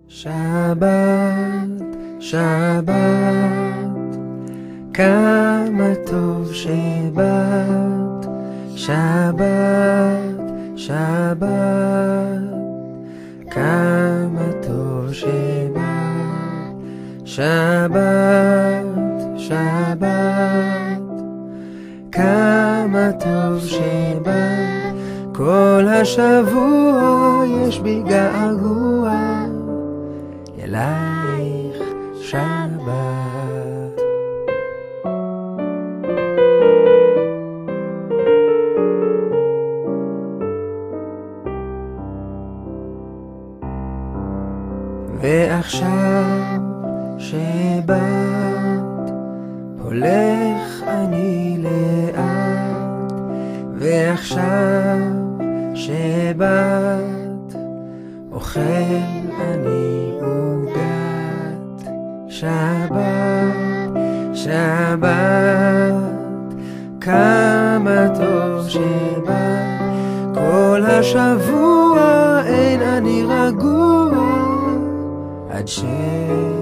שבת, שבת, כמה טוב שבת, שבת, שבת, כמה טוב שבת, שבת, שבת, כמה טוב שבת, כל השבוע יש בי געגוע אלייך שבת. ועכשיו שבאת הולך אני לאט, ועכשיו שבאת אוכל אני עוגת. שבת, שבת, כמה טוב שבאת, כל השבוע אין אני רגוע עד